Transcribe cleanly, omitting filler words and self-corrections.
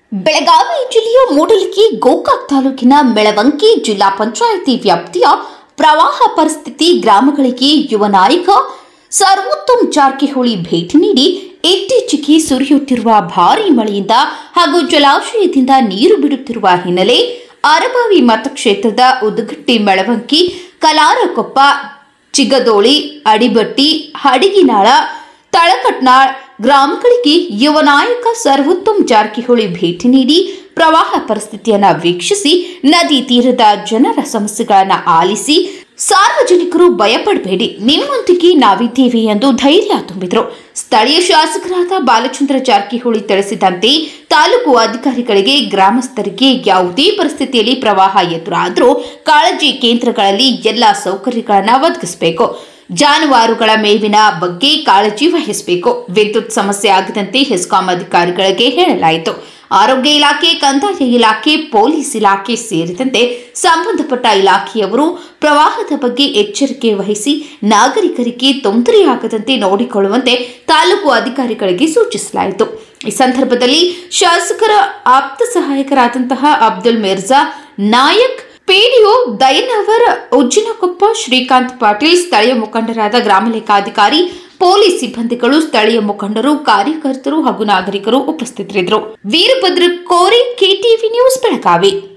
ಬೆಳಗಾವಿ ಜಿಲ್ಲೆಯ ಮೂಡಲಗಿ ಗೋಕಾಕ್ ತಾಲೂಕಿನ ಮೆಳವಂಕಿ ಜಿಲ್ಲಾ ಪಂಚಾಯಿತಿ ವ್ಯಾಪ್ತಿಯ ಪ್ರವಾಹ ಪರಿಸ್ಥಿತಿ ಗ್ರಾಮಗಳಿಗೆ ಯುವ ನಾಯಕ ಸರ್ವೋತ್ತಮ್ ಜಾರಕಿಹೊಳಿ ಭೇಟಿ ನೀಡಿ ಇತ್ತೀಚೆಗೆ ಸುರಿಯುತ್ತಿರುವ ಭಾರೀ ಮಳೆಯಿಂದ ಹಾಗೂ ಜಲಾಶಯದಿಂದ ನೀರು ಬಿಡುತ್ತಿರುವ ಹಿನ್ನೆಲೆ ಅರಬಾವಿ ಮತಕ್ಷೇತ್ರದ ಉದಗಟ್ಟಿ ಮೆಳವಂಕಿ ಕಲಾರಕೊಪ್ಪ ಚಿಗದೋಳಿ ಅಡಿಬಟ್ಟಿ ಹಡಿಗಿನಾಳ ತಳಕಟ್ನಾಳ್ ಗ್ರಾಮಗಳಿಗೆ ಯುವ ನಾಯಕ ಸರ್ವೋತ್ತಮ್ ಜಾರಕಿಹೊಳಿ ಭೇಟಿ ನೀಡಿ ಪ್ರವಾಹ ಪರಿಸ್ಥಿತಿಯನ್ನು ವೀಕ್ಷಿಸಿ ನದಿ ತೀರದ ಜನರ ಸಮಸ್ಯೆಗಳನ್ನು ಆಲಿಸಿ ಸಾರ್ವಜನಿಕರು ಭಯಪಡಬೇಡಿ, ನಿಮ್ಮೊಂದಿಗೆ ನಾವಿದ್ದೇವೆ ಎಂದು ಧೈರ್ಯ ತುಂಬಿದರು. ಸ್ಥಳೀಯ ಶಾಸಕರಾದ ಬಾಲಚಂದ್ರ ಜಾರಕಿಹೊಳಿ ತಿಳಿಸಿದಂತೆ ತಾಲೂಕು ಅಧಿಕಾರಿಗಳಿಗೆ ಗ್ರಾಮಸ್ಥರಿಗೆ ಯಾವುದೇ ಪರಿಸ್ಥಿತಿಯಲ್ಲಿ ಪ್ರವಾಹ ಎದುರಾದರೂ ಕಾಳಜಿ ಕೇಂದ್ರಗಳಲ್ಲಿ ಎಲ್ಲ ಸೌಕರ್ಯಗಳನ್ನು ಒದಗಿಸಬೇಕು. ಜಾನುವಾರುಗಳ ಮೇವಿನ ಬಗ್ಗೆ ಕಾಳಜಿ ವಹಿಸಬೇಕು. ವಿದ್ಯುತ್ ಸಮಸ್ಯೆ ಆಗದಂತೆ ಹೆಸ್ಕಾಂ ಅಧಿಕಾರಿಗಳಿಗೆ ಹೇಳಲಾಯಿತು. ಆರೋಗ್ಯ ಇಲಾಖೆ, ಕಂದಾಯ ಇಲಾಖೆ, ಪೊಲೀಸ್ ಇಲಾಖೆ ಸೇರಿದಂತೆ ಸಂಬಂಧಪಟ್ಟ ಇಲಾಖೆಯವರು ಪ್ರವಾಹದ ಬಗ್ಗೆ ಎಚ್ಚರಿಕೆ ವಹಿಸಿ ನಾಗರಿಕರಿಗೆ ತೊಂದರೆಯಾಗದಂತೆ ನೋಡಿಕೊಳ್ಳುವಂತೆ ತಾಲೂಕು ಅಧಿಕಾರಿಗಳಿಗೆ ಸೂಚಿಸಲಾಯಿತು. ಈ ಸಂದರ್ಭದಲ್ಲಿ ಶಾಸಕರ ಆಪ್ತ ಸಹಾಯಕರಾದಂತಹ ಅಬ್ದುಲ್ ಮಿರ್ಜಾ ನಾಯಕ್, ಪಿಡಿಒ ದಯನವರ ಉಜ್ಜಿನಕೊಪ್ಪ, ಶ್ರೀಕಾಂತ್ ಪಾಟೀಲ್, ಸ್ಥಳೀಯ ಮುಖಂಡರಾದ ಗ್ರಾಮ ಲೆಕ್ಕಾಧಿಕಾರಿ, ಪೊಲೀಸ್ ಸಿಬ್ಬಂದಿಗಳು, ಸ್ಥಳೀಯ ಮುಖಂಡರು, ಕಾರ್ಯಕರ್ತರು ಹಾಗೂ ನಾಗರಿಕರು ಉಪಸ್ಥಿತರಿದ್ದರು. ವೀರಭದ್ರ ಕೋರಿ, ಕೆಟಿವಿ ನ್ಯೂಸ್, ಬೆಳಗಾವಿ.